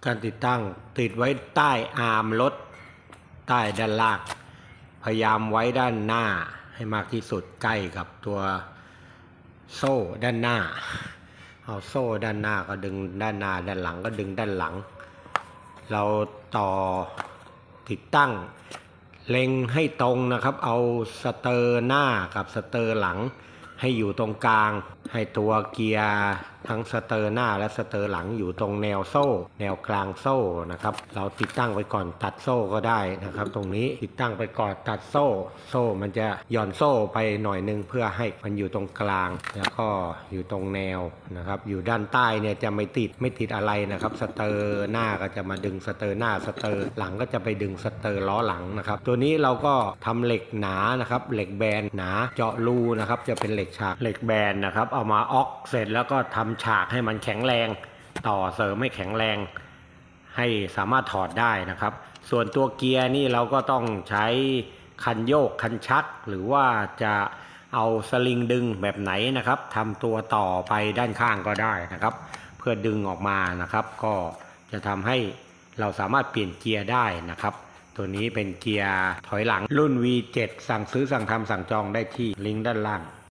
การติดตั้งติดไว้ใต้อาร์มรถใต้ด้านล่างพยายามไว้ด้านหน้าให้มากที่สุดใกล้กับตัวโซ่ด้านหน้าเอาโซ่ด้านหน้าก็ดึงด้านหน้าด้านหลังก็ดึงด้านหลังเราต่อติดตั้งเล็งให้ตรงนะครับเอาสเตอร์หน้ากับสเตอร์หลังให้อยู่ตรงกลางให้ตัวเกียร์ทั้งสเตอร์หน้าและสเตอร์หลังอยู่ตรงแนวโซ่แนวกลางโซ่นะครับเราติดตั้งไปก่อนตัดโซ่ก็ได้นะครับตรงนี้ติดตั้งไปก่อนตัดโซ่มันจะหย่อนโซ่ไปหน่อยนึงเพื่อให้มันอยู่ตรงกลางแล้วก็อยู่ตรงแนวนะครับอยู่ด้านใต้เนี่ยจะไม่ติดอะไรนะครับสเตอร์หน้าก็จะมาดึงสเตอร์หน้าสเตอร์หลังก็จะไปดึงสเตอร์ล้อหลังนะครับตัวนี้เราก็ทำเหล็กหนานะครับเหล็กแบนหนาเจาะรูนะครับจะเป็นเหล็กฉากเหล็กแบนนะครับเอามาออกเสร็จแล้วก็ทำฉากให้มันแข็งแรงต่อเสริมให้แข็งแรงให้สามารถถอดได้นะครับส่วนตัวเกียร์นี่เราก็ต้องใช้คันโยกคันชักหรือว่าจะเอาสลิงดึงแบบไหนนะครับทำตัวต่อไปด้านข้างก็ได้นะครับเพื่อดึงออกมานะครับก็จะทำให้เราสามารถเปลี่ยนเกียร์ได้นะครับตัวนี้เป็นเกียร์ถอยหลังรุ่น V7 สั่งซื้อสั่งทำสั่งจองได้ที่ลิงก์ด้านล่าง